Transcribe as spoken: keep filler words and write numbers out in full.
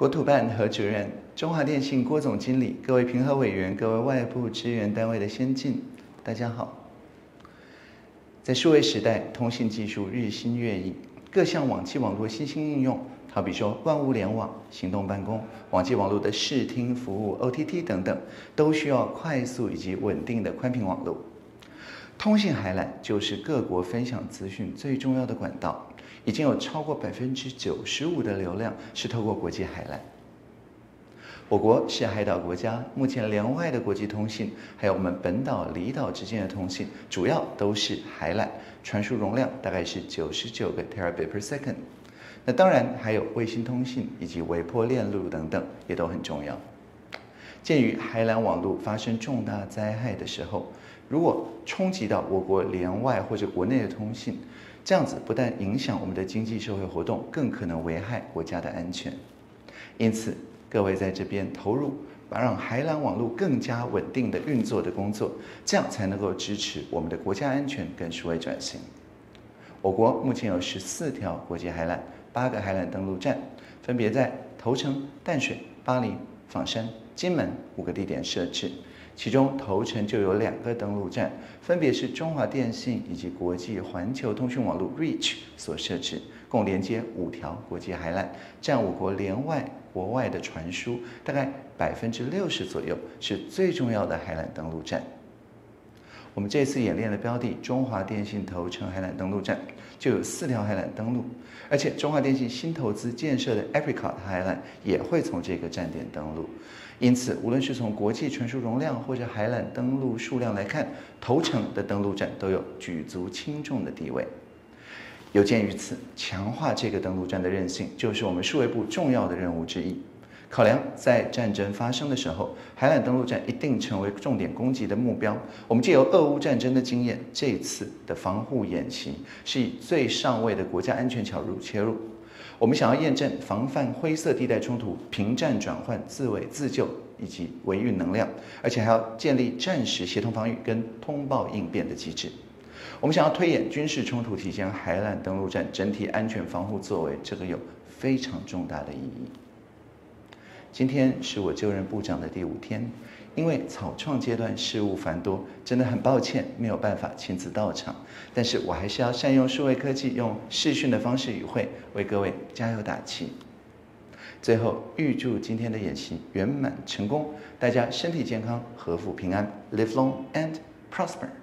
国土办何主任、中华电信郭总经理、各位评核委员、各位外部支援单位的先进，大家好。在数位时代，通信技术日新月异，各项网际网络新兴应用，好比说万物联网、行动办公、网际网络的视听服务 O T T 等等，都需要快速以及稳定的宽频网络。通信海缆就是各国分享资讯最重要的管道，已经有超过百分之九十五的流量是透过国际海缆。我国是海岛国家，目前连外的国际通信，还有我们本岛离岛之间的通信，主要都是海缆，传输容量大概是九十九个 terabit per second。那当然还有卫星通信以及微波链路等等，也都很重要。鉴于海缆网络发生重大灾害的时候，如果冲击到我国连外或者国内的通信，这样子不但影响我们的经济社会活动，更可能危害国家的安全。因此，各位在这边投入，让海缆网络更加稳定的运作的工作，这样才能够支持我们的国家安全跟数位转型。我国目前有十四条国际海缆，八个海缆登陆站，分别在头城、淡水、巴黎、枋山、金门五个地点设置。其中头城就有两个登陆站，分别是中华电信以及国际环球通讯网络 Reach 所设置，共连接五条国际海缆，占我国连外、国外的传输大概百分之六十左右，是最重要的海缆登陆站。我们这次演练的标的中华电信头城海缆登陆站就有四条海缆登陆，而且中华电信新投资建设的 Apricot 海缆也会从这个站点登陆。因此，无论是从国际传输容量或者海缆登陆数量来看，头城的登陆站都有举足轻重的地位。有鉴于此，强化这个登陆站的韧性，就是我们数位部重要的任务之一。考量在战争发生的时候，海缆登陆站一定成为重点攻击的目标。我们借由俄乌战争的经验，这次的防护演习是以最上位的国家安全角度切入。我们想要验证防范灰色地带冲突、平战转换、自卫自救以及维运能量，而且还要建立战时协同防御跟通报应变的机制。我们想要推演军事冲突体现海缆登陆站整体安全防护作为，这个有非常重大的意义。今天是我就任部长的第五天，因为草创阶段事务繁多，真的很抱歉没有办法亲自到场，但是我还是要善用数位科技，用视讯的方式与会，为各位加油打气。最后，预祝今天的演习圆满成功，大家身体健康，阖父平安 ，Live long and prosper。